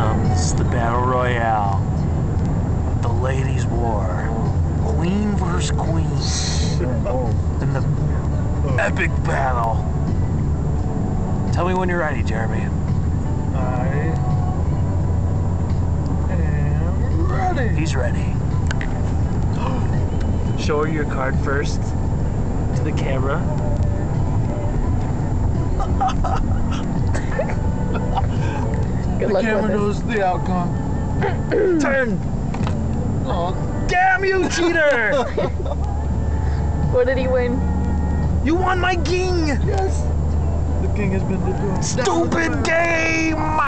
comes the battle royale. The ladies' war. Queen versus queen. In the epic battle. Tell me when you're ready, Jeremy. I am ready. He's ready. Show her your card first to the camera. The camera knows the outcome. Turn! Oh, Damn you, cheater! What did he win? You won my king! yes. The king has been defeated. Stupid game!